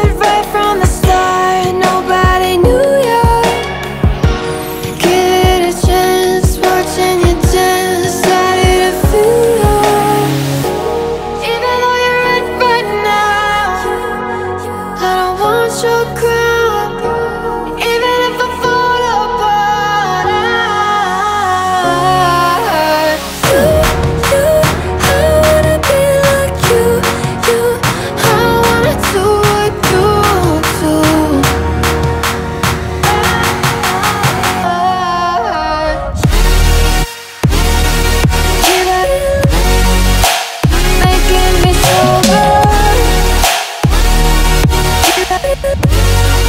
it right from the start. Nobody knew you. Give it a chance, watching you dance, started to feel you. Even though you're red right now, I don't want your crown. Even if I fall apart, I wanna be like you. I wanna do what you do. Making me so bad.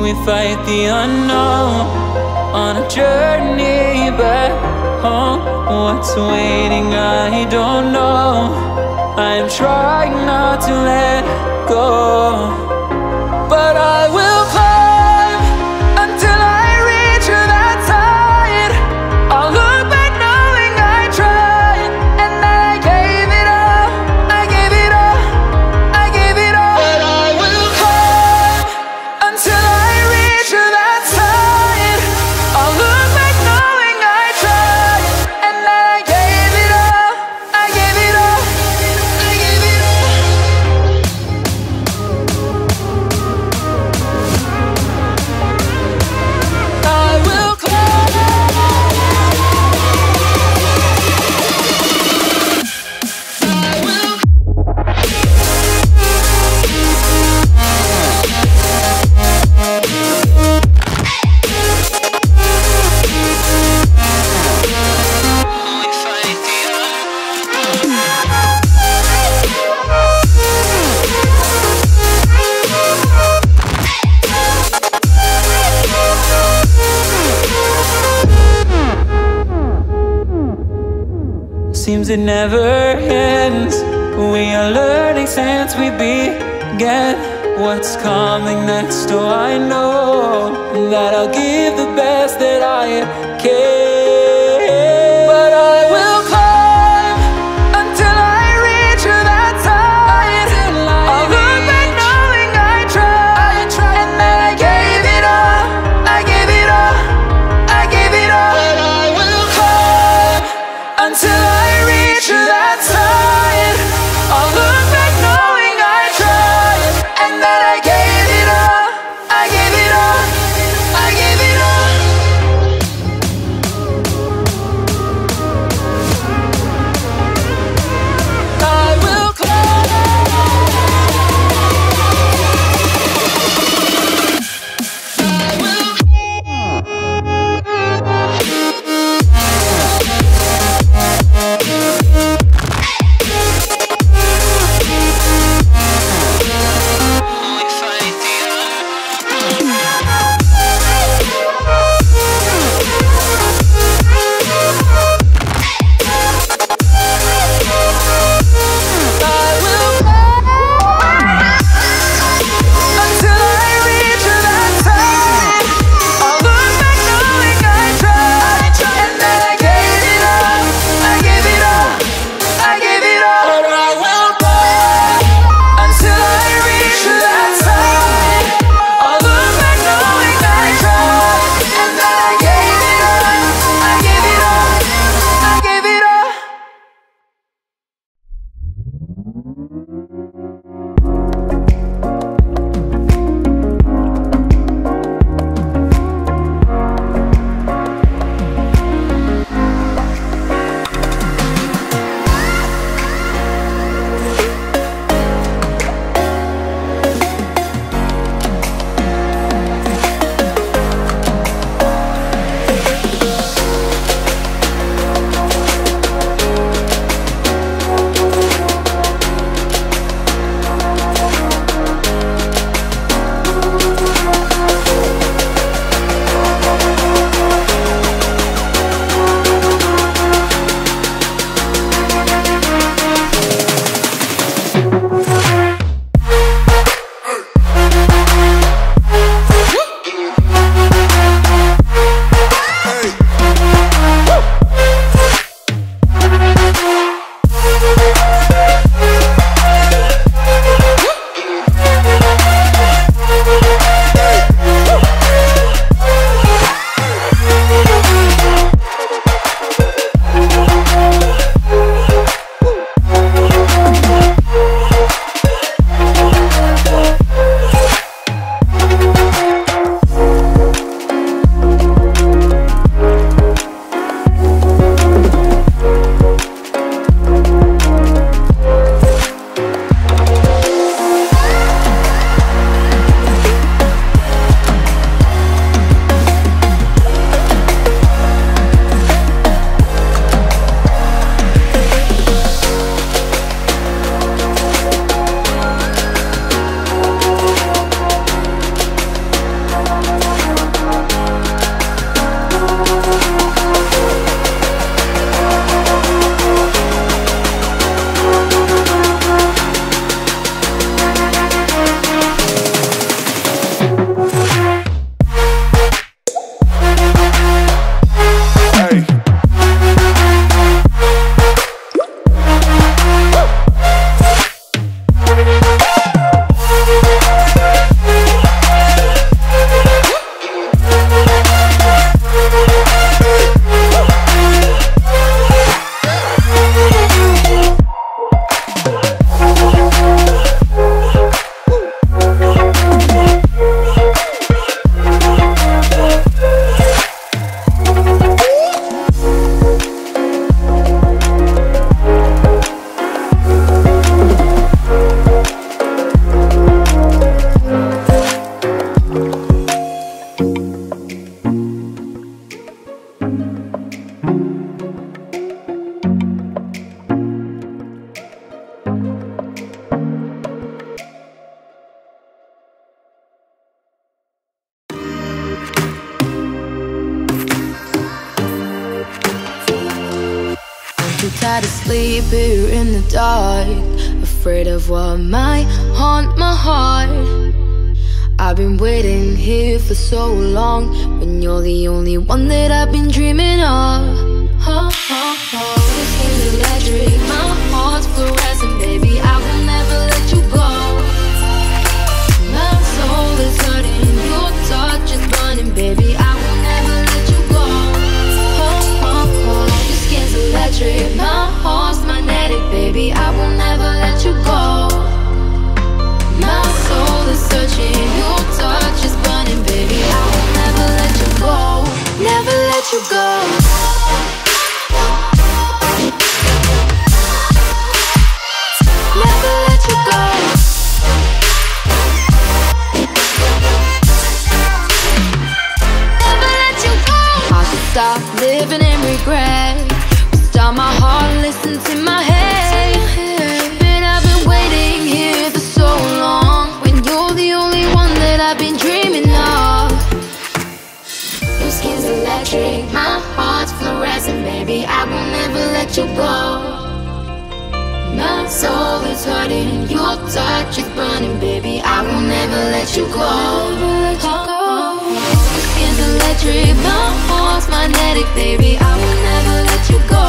we fight the unknown on a journey back home. What's waiting, I don't know. I am trying not to let go, but I will climb until I reach that side. I'll look back knowing I tried, and that I gave it all, I gave it all, I gave it all. But I will climb until I reach that side. I'll look back knowing I tried, and that I gave it all, I gave it all, I gave it all. I will climb. I will. We fight the Seems it never ends. We are learning since we began. What's coming next? Oh, I know that I'll give the best that I can. But I will climb until I reach that side. I'll look back knowing I tried, and that I gave it all, I gave it all, I gave it all. But I will climb until I reach that side. I'll look back knowing I tried, and that I gave it all, I gave it all, I gave it all. sleep here in the dark, afraid of what might haunt my heart. I've been waiting here for so long, when you're the only one that I've been dreaming of. This game's electric, my heart's fluorescent, baby, I will never let you go. My soul is hurting, your touch is burning, baby, I will never let you go. This game's electric, my heart's magnetic, baby, I will never let you go. My soul is searching, your touch is burning, baby, I will never let you go. Never let you go. Never let you go. Never let you go. I should stop living in regret, stop my heart, listen to my head. But I've been waiting here for so long, when you're the only one that I've been dreaming of. Your skin's electric, my heart's fluorescent, baby, I will never let you go. My soul is hurting, your touch is burning, baby, I will never let you go. Your skin's electric, my heart's magnetic, baby, I will never let you go.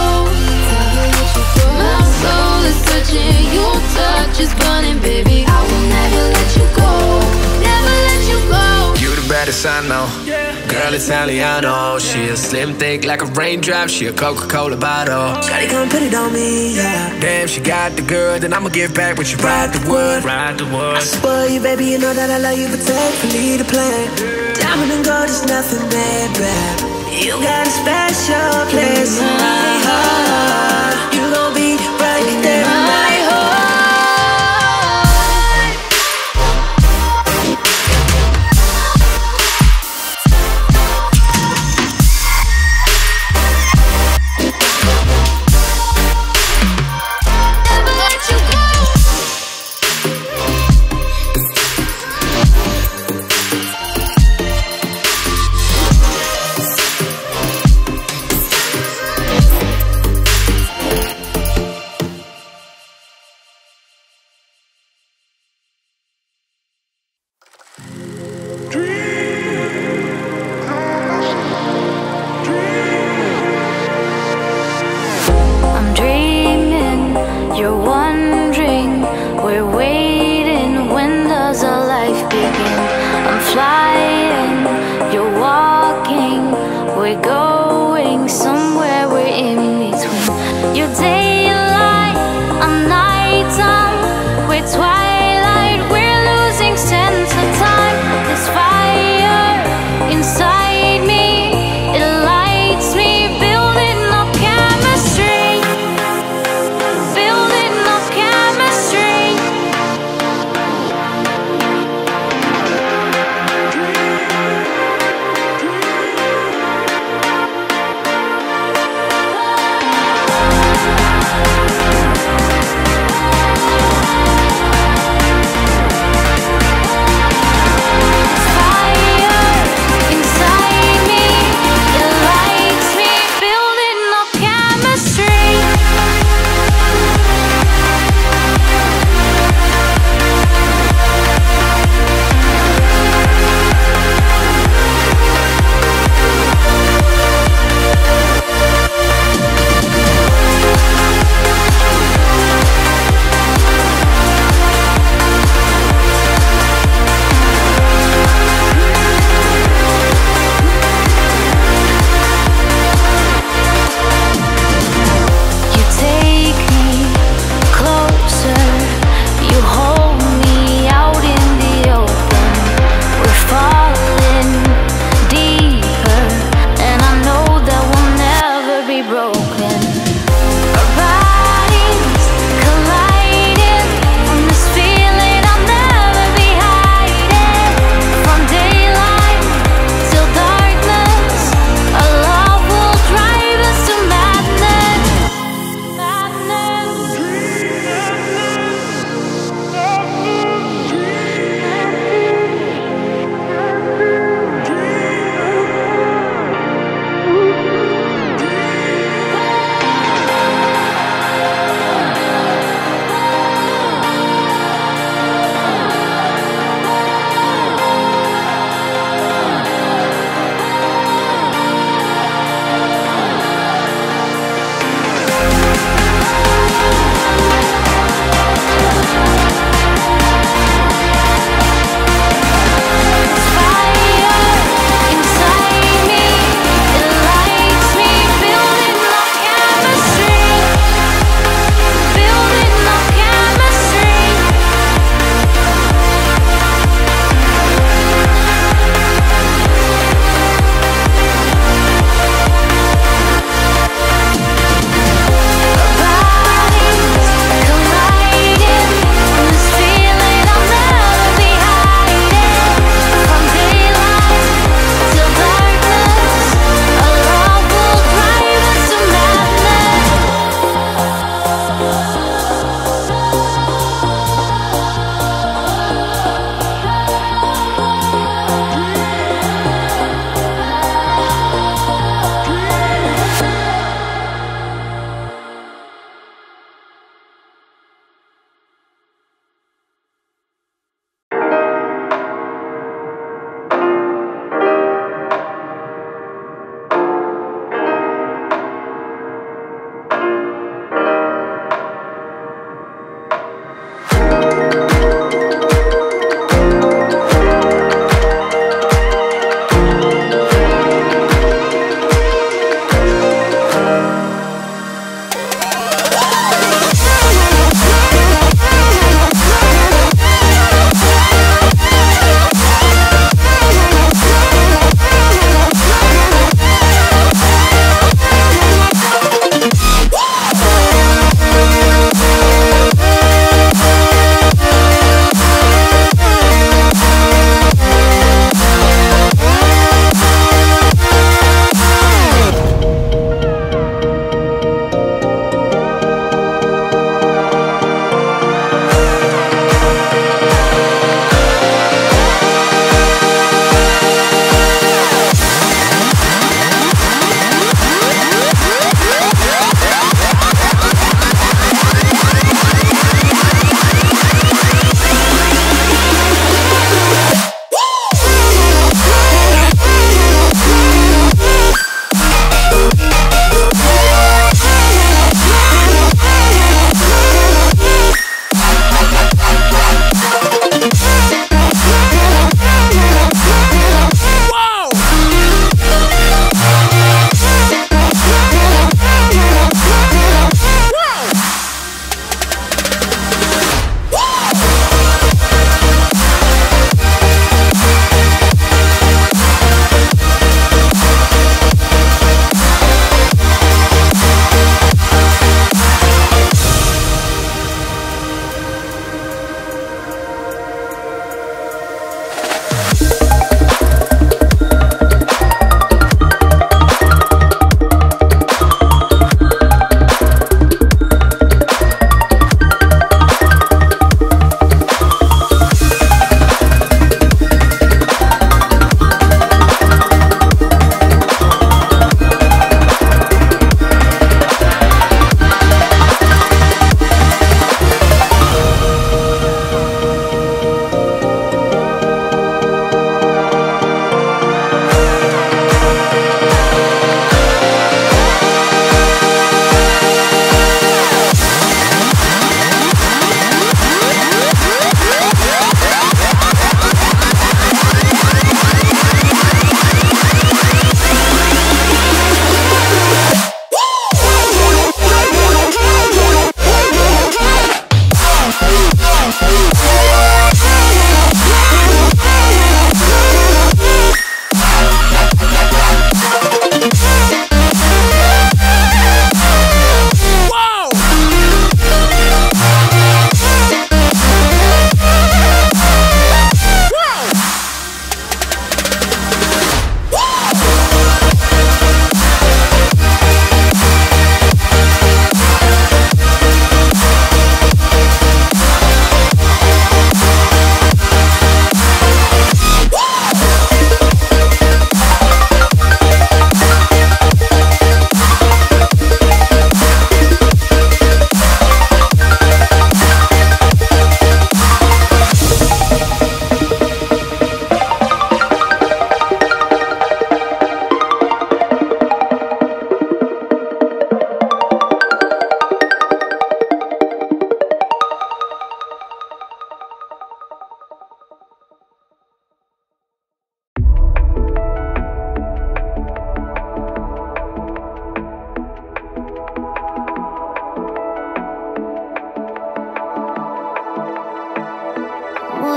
My soul is searching, your touch is burning, baby, I will never let you go. Never let you go. You the baddest I know, girl Italiano. She a slim thick like a raindrop, she a Coca-Cola bottle. Shawty come put it on me, yeah. Damn, she got the good, and I'ma give back when she ride the wood. I spoil you, baby, you know that I love you, but take for me to play. Diamond and gold is nothing, baby. You got a special place in my heart. You gon' be right there in my heart.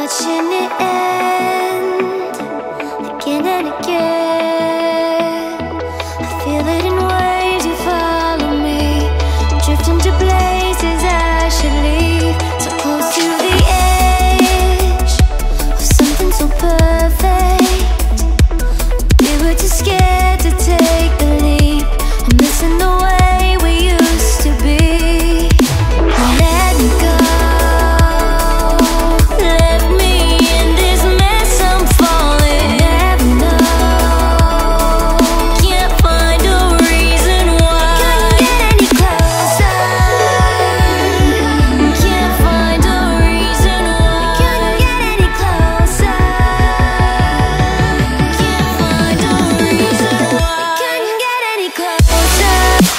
watching it end again and again. I feel it in waves, you follow me, drifting to places I should leave. So close to the edge of something so perfect. We were too scared to take the leap. I'm missing the way we used to be. Let me go. Left me in this mess, I'm falling. Never know. Can't find a reason why. Couldn't get any closer. Can't find a reason why. Couldn't get any closer. Can't find a reason why. Couldn't get any closer.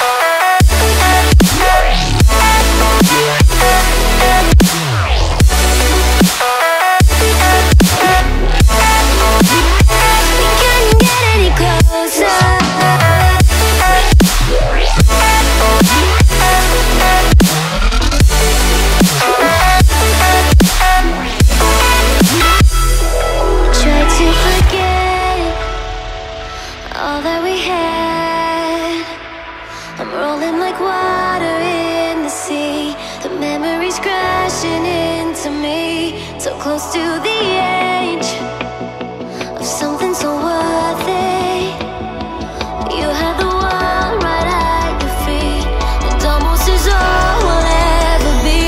We couldn't get any closer. Tried to forget all that we had. I'm rolling like water in the sea. The memories crashing into me. So close to the edge of something so worth it. You have the world right at your feet, and almost is all we'll ever be.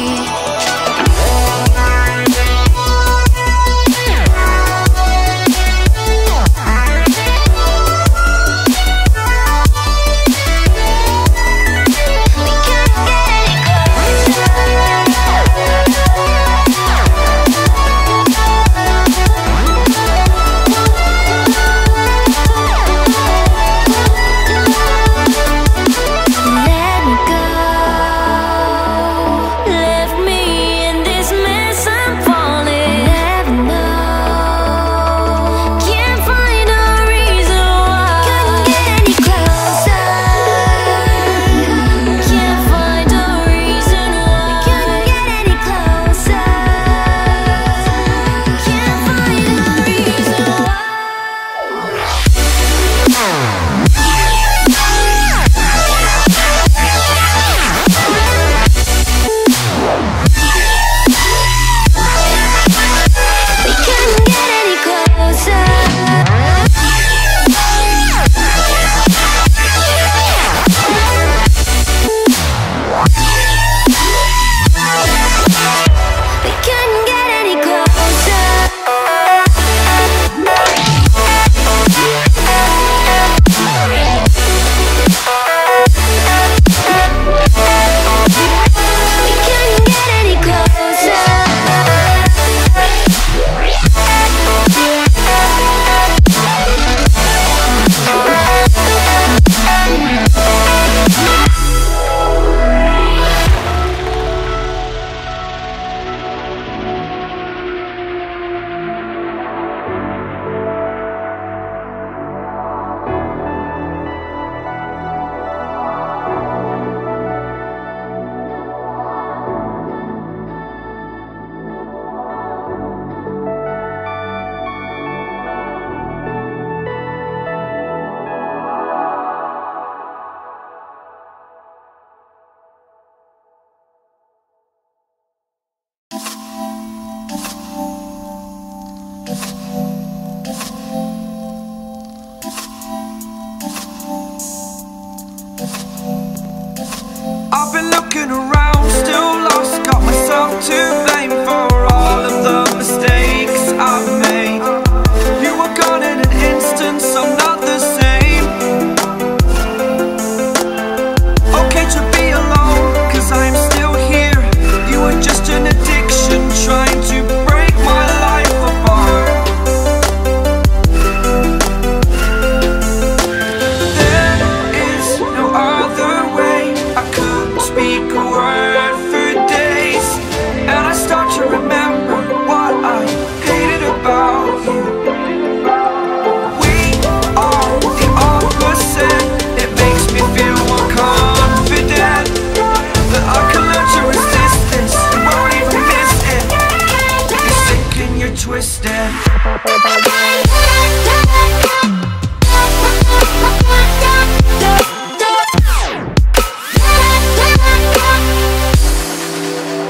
We can't get any closer.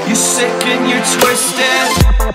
You're sick and you're twisted.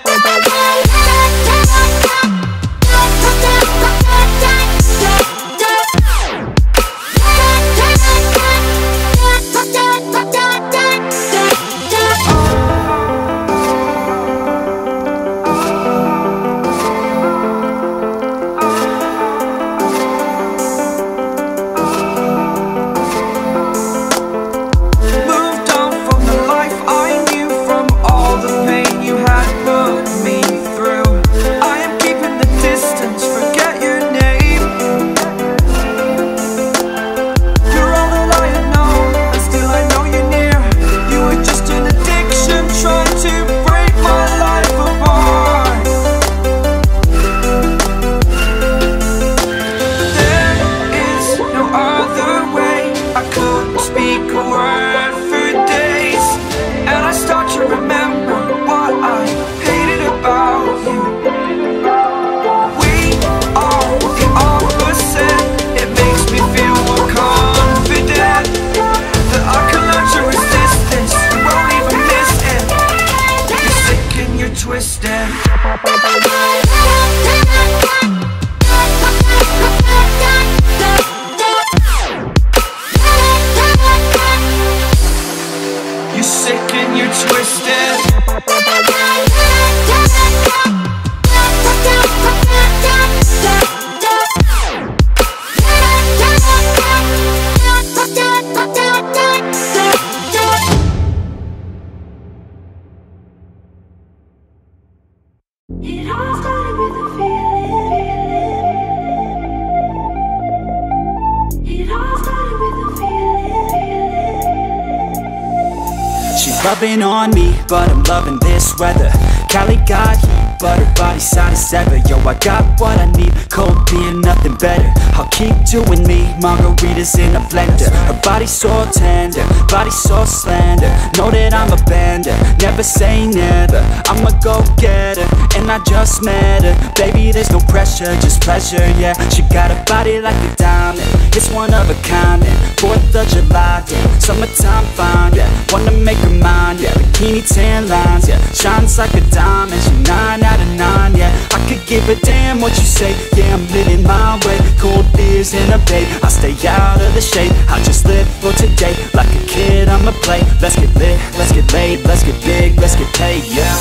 Rubbing on me, but I'm loving this weather. Cali got heat, but her body's hot as ever. Yo, I got what I need, cold beer, nothing better. I'll keep doing me, margaritas in a blender. Her body's so tender, body so slender. Know that I'm a bender, never say never. I'm a go-getter, and I just met her. Baby, there's no pressure, just pleasure, yeah. She got a body like a diamond, it's one of a kind, and 4th of July, yeah. Summertime fine, yeah. Wanna make her mine, yeah. Bikini tan lines, yeah. Shines like a diamond, she 9 out of 9, yeah. I could give a damn what you say, yeah. I'm living my way, cold beers in a bay. I stay out of the shade, I just live for today. Like a kid, I'ma play. Let's get lit, let's get laid, let's get big, let's get paid, yeah.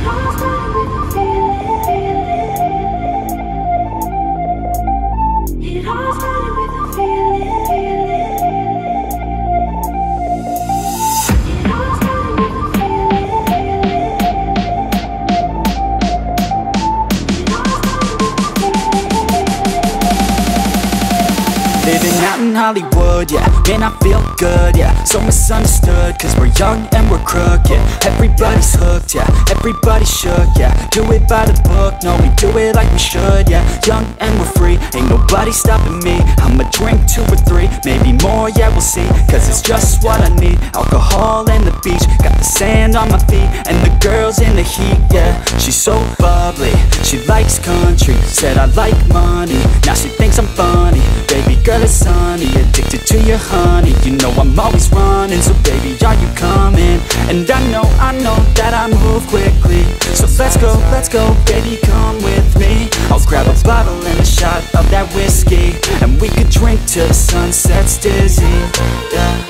Living out in Hollywood, yeah, man, I feel good, yeah. So misunderstood, cause we're young and we're crook, yeah. Everybody's hooked, yeah, everybody shook, yeah. Do it by the book, no, we do it like we should, yeah. Young and we're free, ain't nobody stopping me. I'ma drink 2 or 3, maybe more, yeah, we'll see. Cause it's just what I need, alcohol and the beach. Got the sand on my feet, and the girls in the heat, yeah. She's so bubbly, she likes country. Said I like money, now she thinks I'm funny. Baby girl, it's sunny, addicted to your honey. You know I'm always running, so baby, are you coming? And I know that I move quickly. So let's go, baby, come with me. I'll grab a bottle and a shot of that whiskey, and we could drink till the sun sets dizzy, yeah.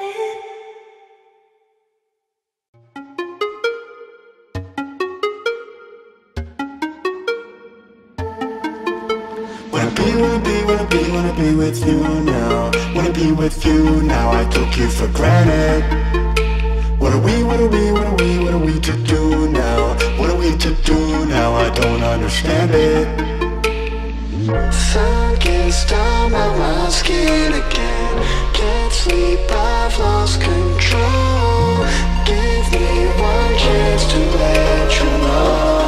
Wanna be with you now. Wanna be with you now. I took you for granted. What are we to do now? What are we to do now? I don't understand it. Sun gets down on my skin again. Can't sleep, I've lost control. Give me one chance to let you know.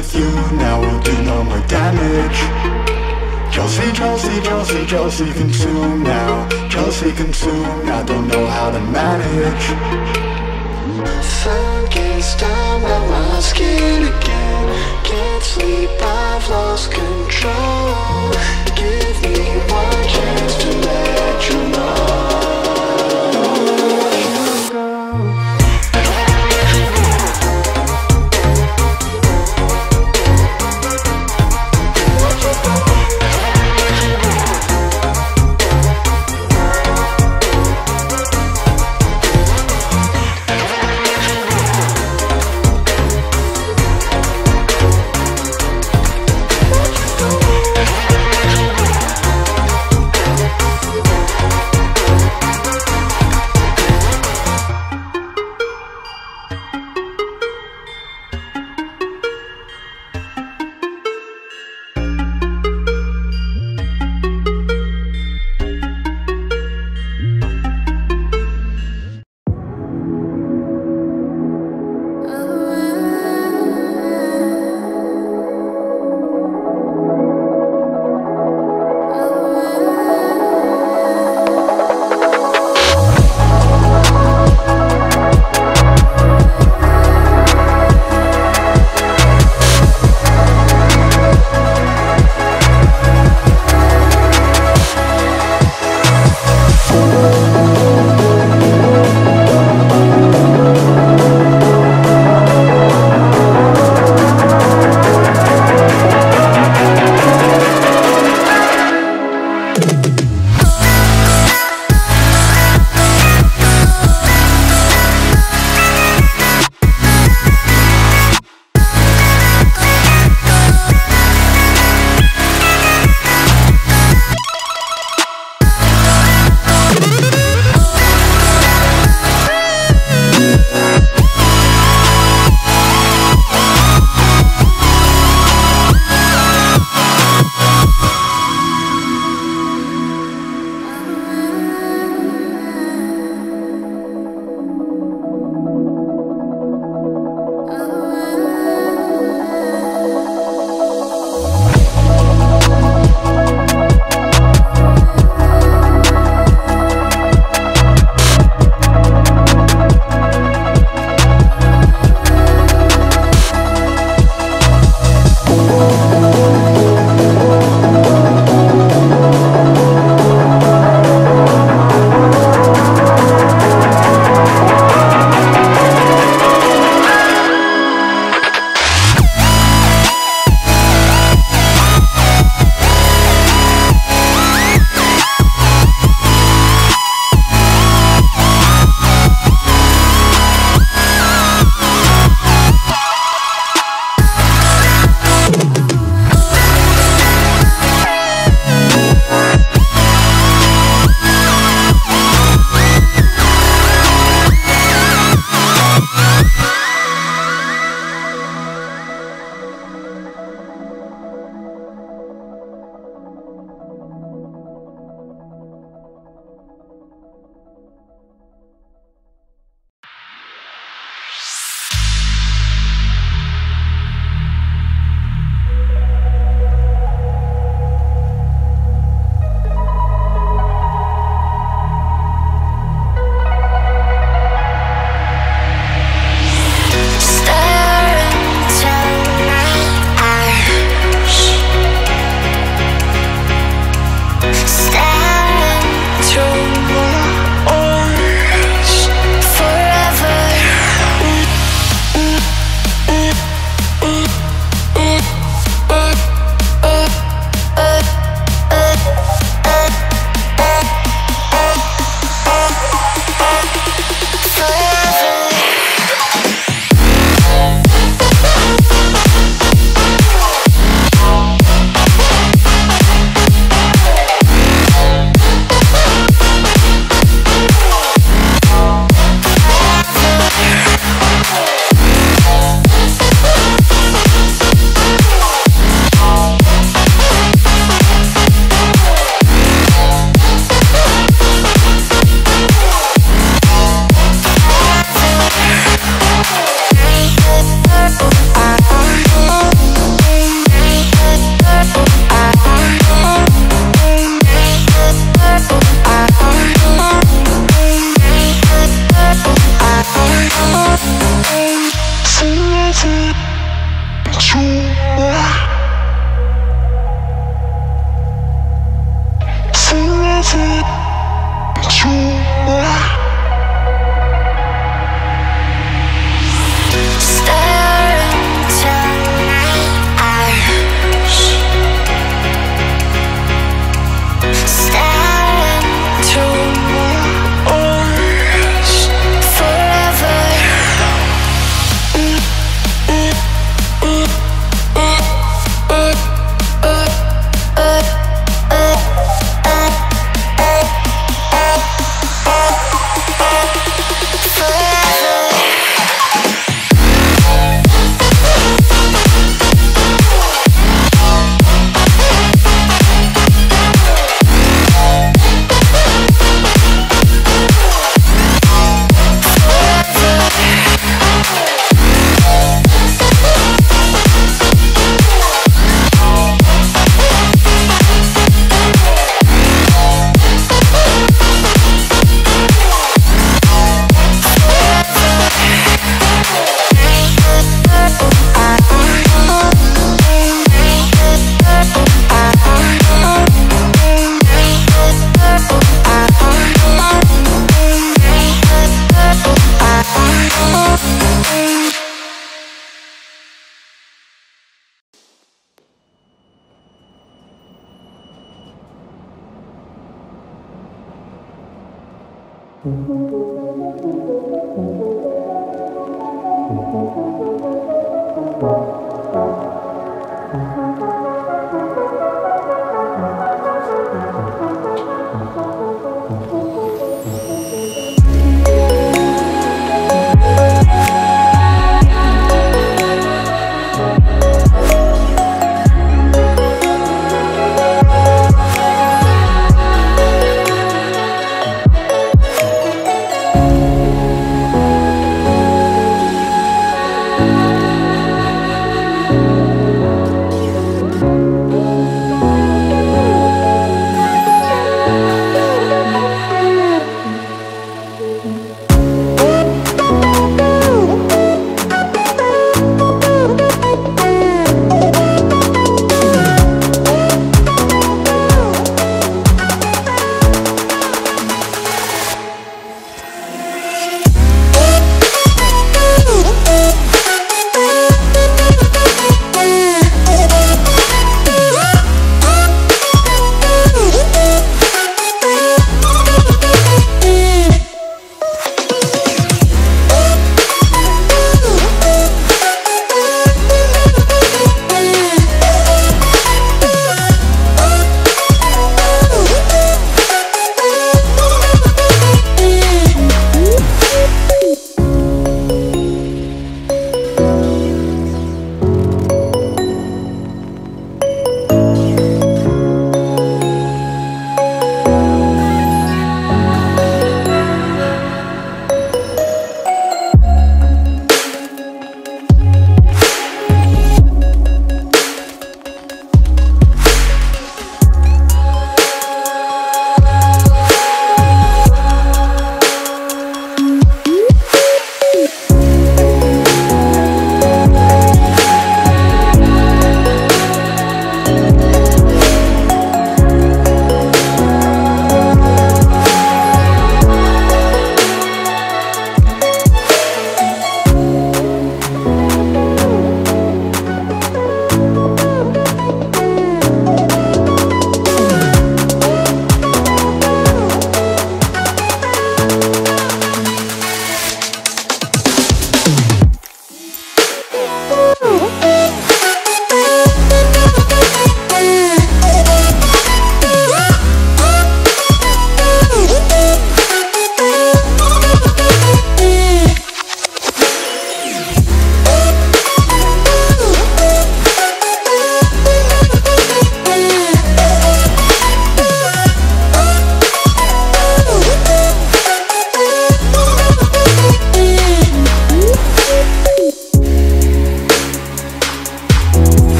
with you now, we'll do no more damage. Josie, Josie, Josie, Josie, consume now. Josie, consume, I don't know how to manage. Sun gets down on my skin again. Can't sleep, I've lost control. Give me one chance to let you know.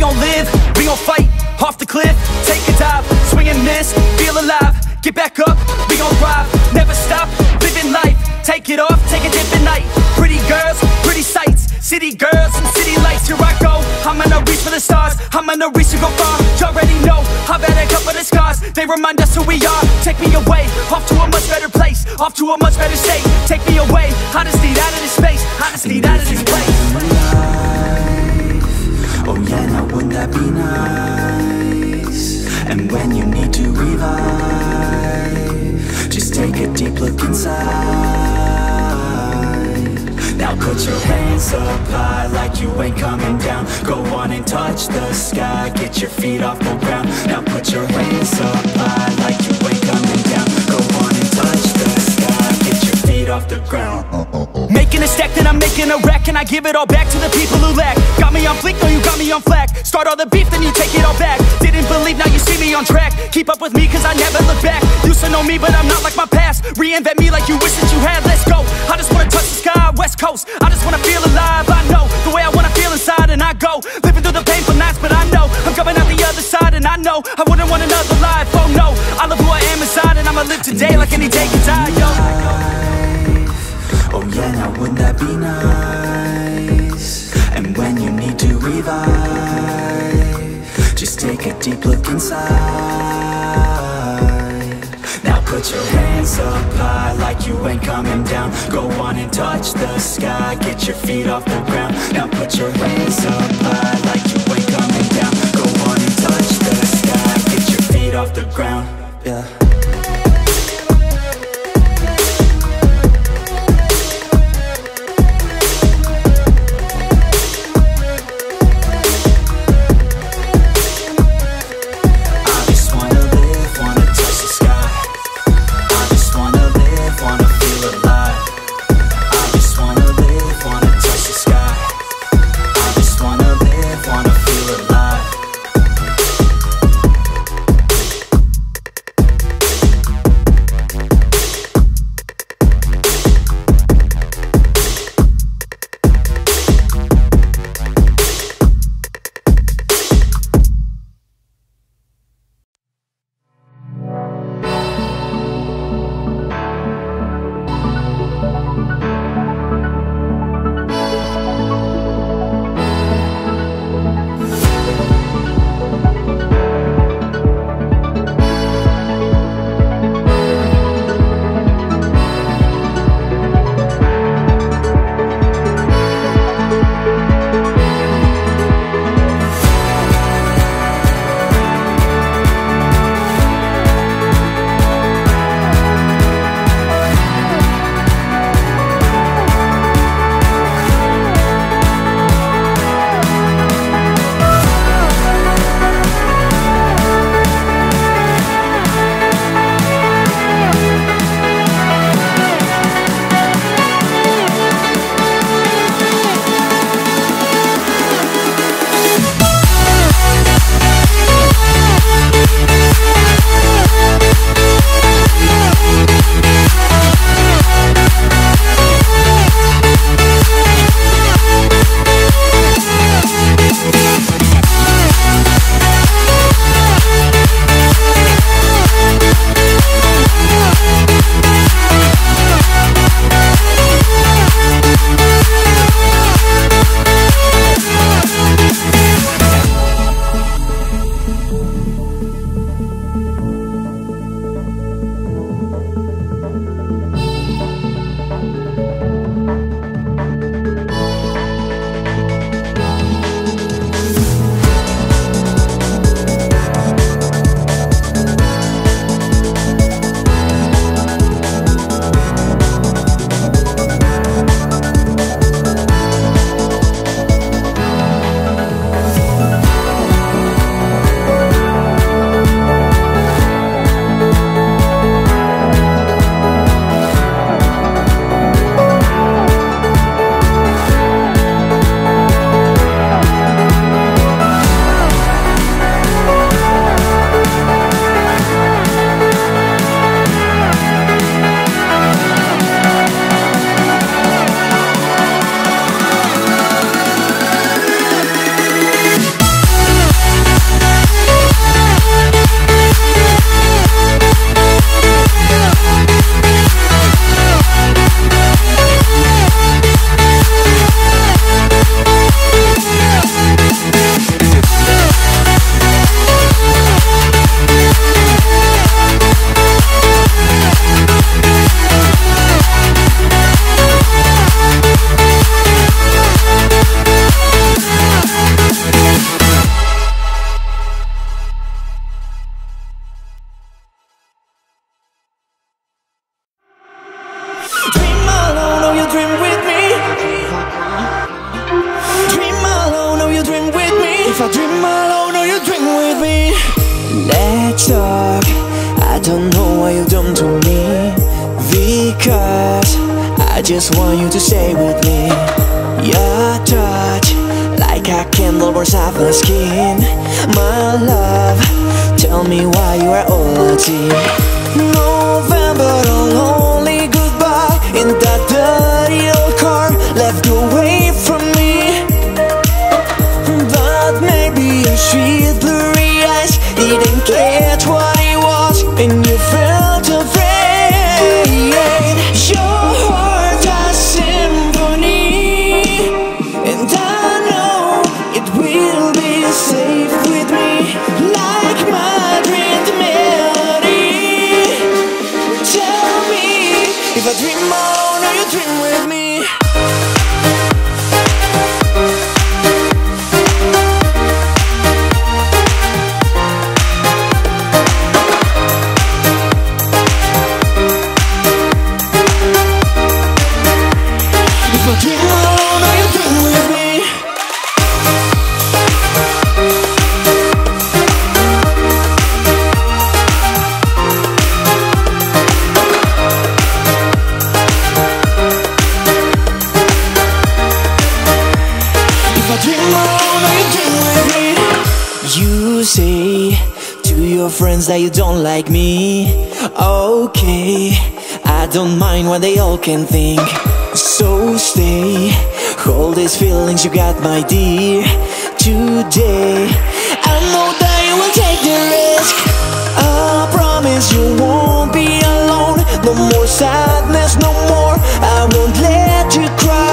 gon' live, we gon' fight, off the cliff, take a dive, swing and miss, feel alive, get back up, we gon' thrive, never stop, living life, take it off, take a dip at night, pretty girls, pretty sights, city girls and city lights, here I go, I'm gonna reach for the stars, I'm gonna reach to go far, you already know, I've had a couple of scars, they remind us who we are, take me away, off to a much better place, off to a much better state, take me away, I just need out of this space, I just need out of this place. Oh yeah, now wouldn't that be nice? And when you need to revive, just take a deep look inside. Now put your hands up high like you ain't coming down. Go on and touch the sky, get your feet off the ground. Now put your hands up high like you ain't coming down. Go on and touch the sky, get your feet off the ground. Making a stack, then I'm making a rack, and I give it all back to the people who lack. Got me on fleek, no you got me on flack. Start all the beef, then you take it all back. Didn't believe, now you see me on track. Keep up with me, cause I never look back. Used to know me, but I'm not like my past. Reinvent me like you wish that you had, let's go. I just wanna touch the sky, west coast. I just wanna feel alive, I know the way I wanna feel inside, and I go living through the painful nights, but I know I'm coming out the other side, and I know I wouldn't want another life, oh no. I love who I am inside, and I'ma live today like any day can die, yo. Oh yeah, now wouldn't that be nice? And when you need to revive, just take a deep look inside. Now put your hands up high like you ain't coming down. Go on and touch the sky, get your feet off the ground. Now put your hands up high like you ain't coming down. Go on and touch the sky, get your feet off the ground. Yeah. know what you've done to me, because I just want you to stay with me. Your touch, like a candle burns off my skin. My love, tell me why you are OT. November, a lonely goodbye in that dirty old car, left away from me. But maybe your sweet blurry eyes didn't catch what it was, and you felt afraid. Your heart a symphony, and I know it will be safe with me, like my dream melody. Tell me if I dream alone or you dream with me. You say to your friends that you don't like me. Okay, I don't mind what they all can think. So stay, hold these feelings you got, my dear. Today, I know that you will take the risk. I promise you won't be alone. No more sadness, no more, I won't let you cry.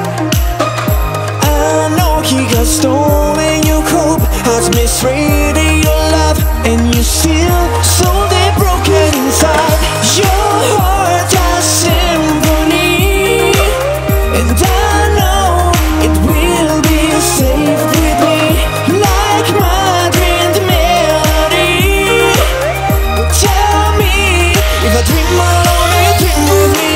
I know he got stolen your hope, has mistreated your love, and you still so deep broken inside. Your heart a symphony, and I know it will be safe with me, like my dream melody. Tell me if I dream alone or you dream with me.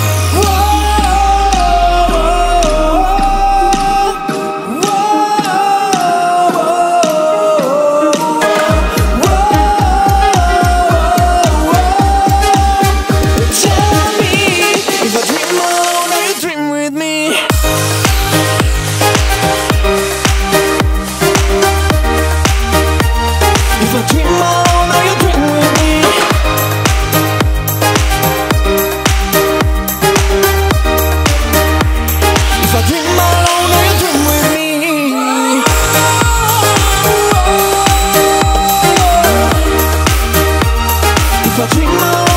If I dream alone or you dream with me. If I dream alone or you dream with me. If I dream alone